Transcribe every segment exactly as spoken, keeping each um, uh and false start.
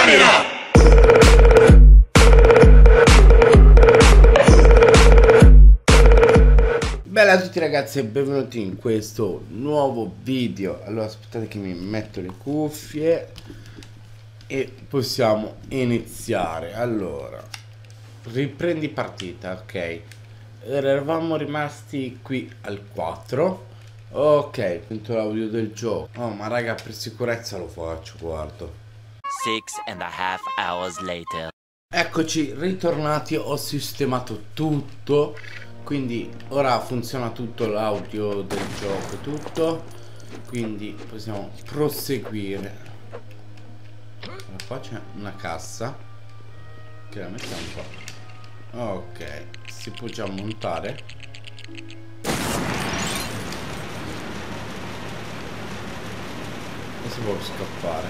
Stamina! Bella a tutti ragazzi e benvenuti in questo nuovo video. Allora aspettate che mi metto le cuffie e possiamo iniziare. Allora, riprendi partita, ok. Eravamo rimasti qui al quattro. Ok, sento l'audio del gioco. Oh, ma raga, per sicurezza lo faccio, guardo. Six and a half hours later. Eccoci ritornati, ho sistemato tutto, quindi ora funziona tutto, l'audio del gioco e tutto, quindi possiamo proseguire. Allora, qua c'è una cassa che la mettiamo qua. Ok, si può già montare. E si può scappare.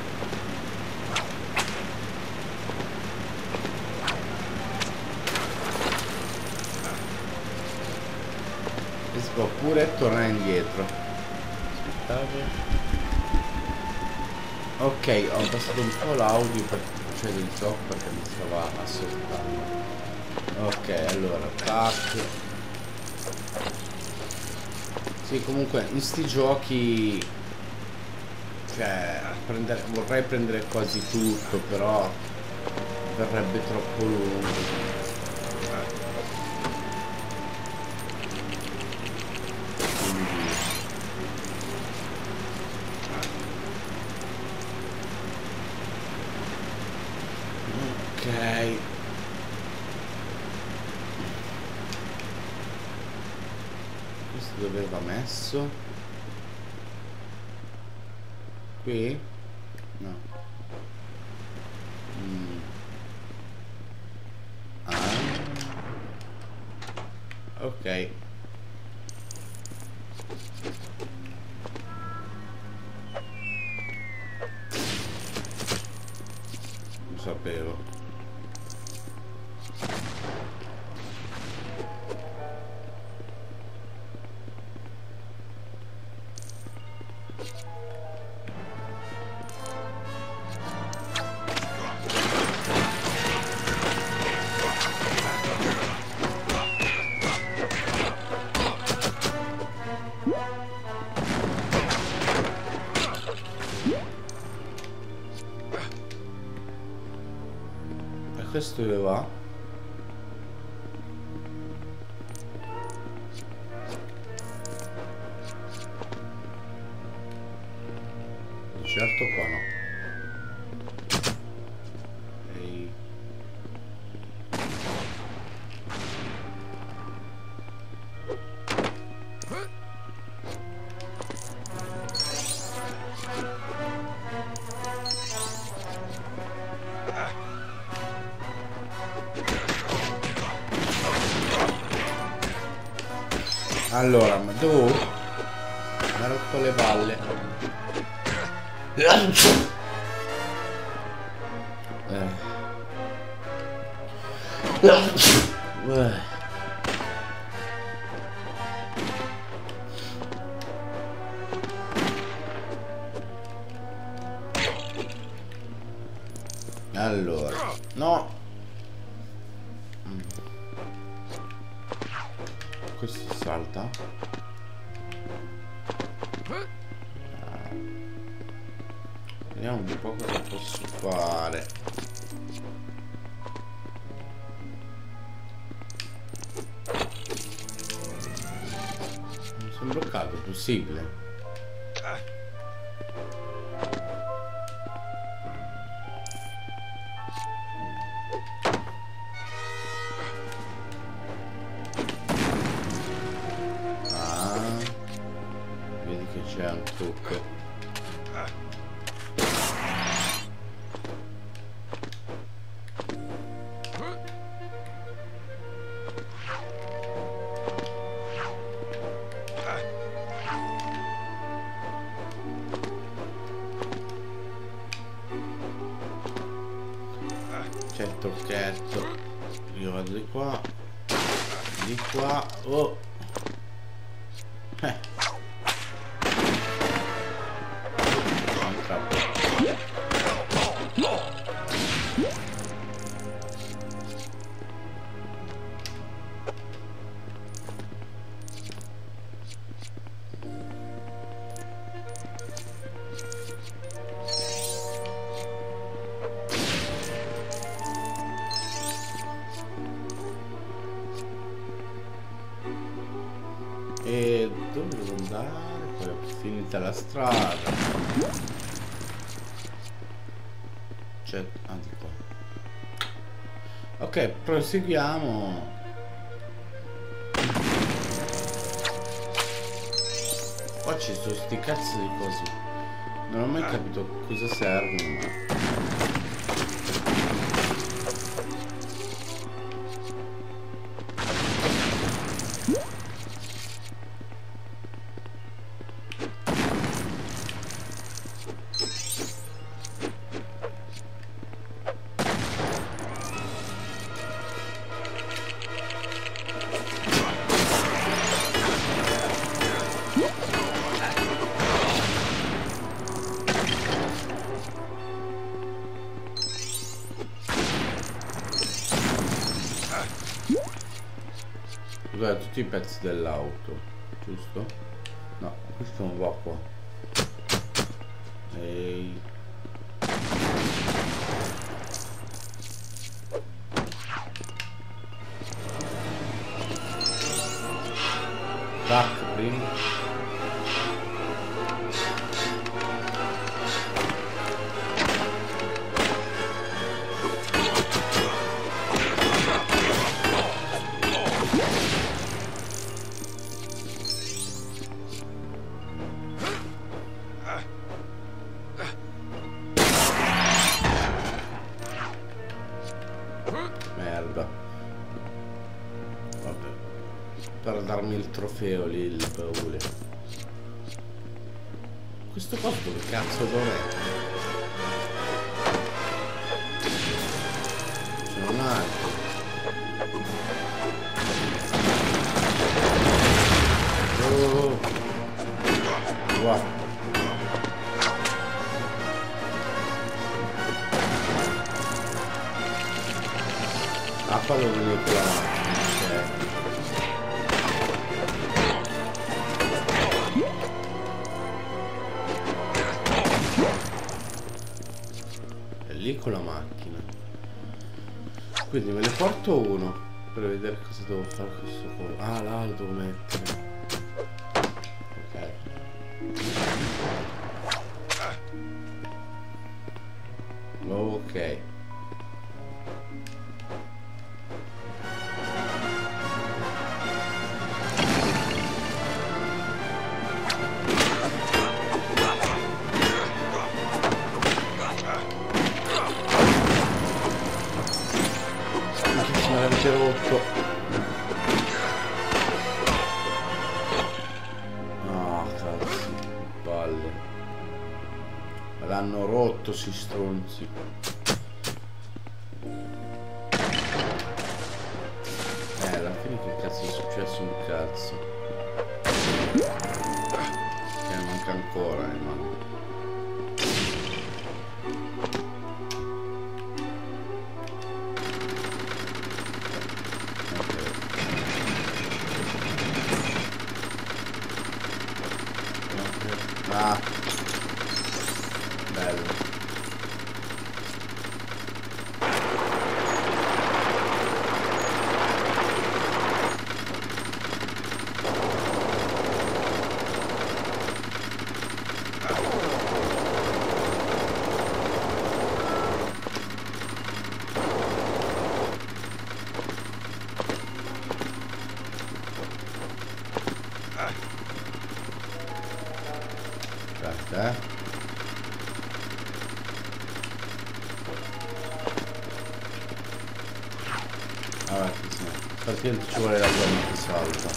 E si può pure tornare indietro. Aspettate. Ok, ho abbassato un po' l'audio per cioè del gioco perché mi stava ascoltando. Ok, allora tac. Sì, comunque in sti giochi cioè prendere, vorrei prendere quasi tutto, però verrebbe troppo lungo. Quindi ok, questo dove va messo? Qui? No. Mm. Ah. Ok. Lo sapevo. E questo dove va? Di certo qua no. Ehi. Allora, ma tu mi ha rotto le palle. Eh. Eh. Allora, no. Mm. Questo salta. Ah. Vediamo un po' cosa posso fare. Mi sono bloccato, è possibile? C'è un trucco. C'è il trucchetto. Io vado di qua. Di qua. Oh. Eh. finita la strada. C'è... ah, di qua. Ok, proseguiamo. Qua ci sono sti cazzo di cose. Non ho mai capito cosa servono, ma... Scusate, tutti i pezzi dell'auto, giusto? No, questo non va qua. Ehi. Tac prima. Merda. Vabbè. Per darmi il trofeo lì, il baule. Questo posto dove cazzo dov'è? C'è un altro. Oh. Wow. Ah, qua lo vedo qua. È lì con la macchina. Quindi me ne porto uno per vedere cosa devo fare con questo coso. Ah, là lo devo mettere. Ok. Ok. Rotto. No, cazzo, palle. Me l'hanno rotto si stronzi. Eh, alla fine che cazzo è successo un cazzo? Che manca ancora, eh, ma... Ah, bello. Aspetta, eh. Vabbè, sì, perché ci vuole la zona che salta.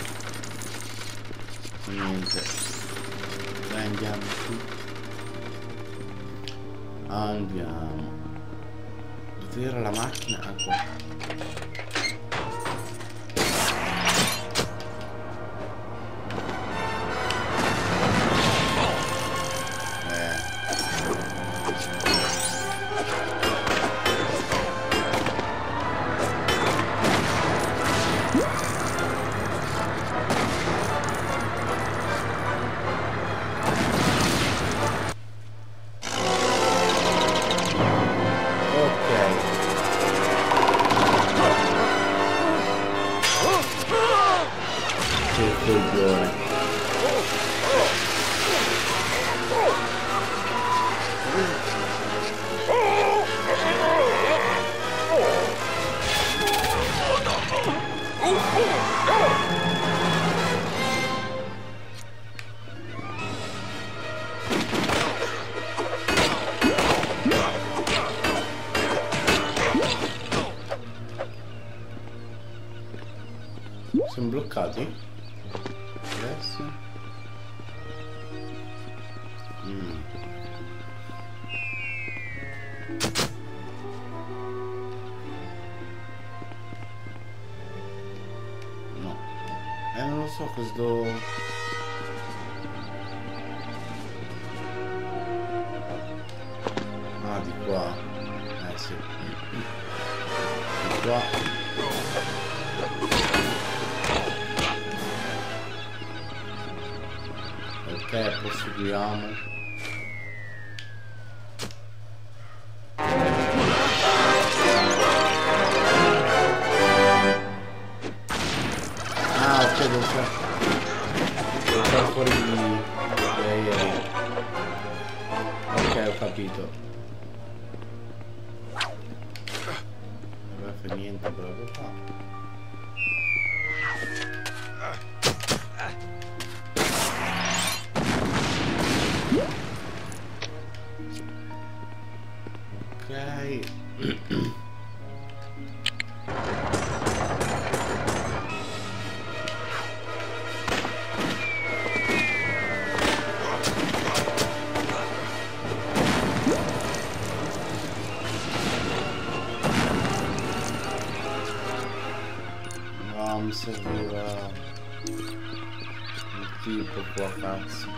Niente. Dai, andiamo su. Andiamo. Dove era la macchina? Ah, qua. bloccati? Adesso. Mm. No. Eh, non lo so cosa devo... Ah, di qua. Eh sì. Di qua. Ok, proseguiamo. Ah, ok, devo fare... Devo fare fuori di... lei. Ok, ho capito. Non fa niente, proprio qua. Ok. No, mi serviva il tipo qua, cazzo.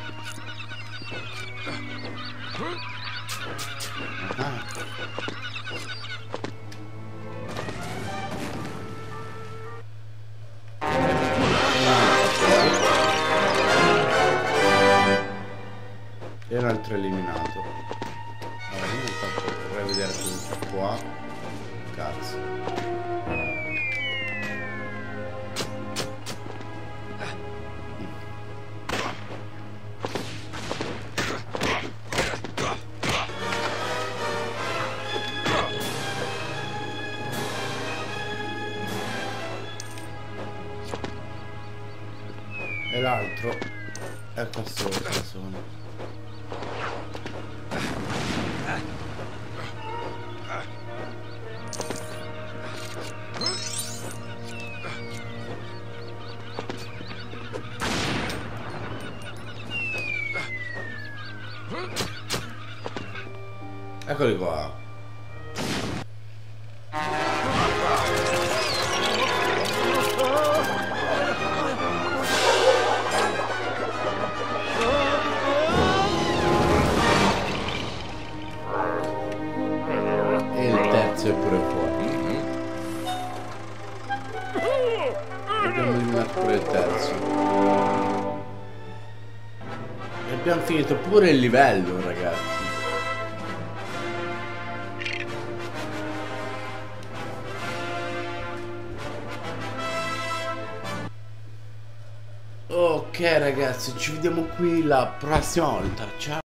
Ah. E un altro eliminato. Allora, io intanto vorrei vedere tutto qua. Cazzo. E l'altro è questo persona. Eccoli qua. E il terzo è pure fuori. Abbiamo eliminato pure il terzo. E abbiamo finito pure il livello, ragazzi. Ok ragazzi, ci vediamo qui la prossima volta. Ciao.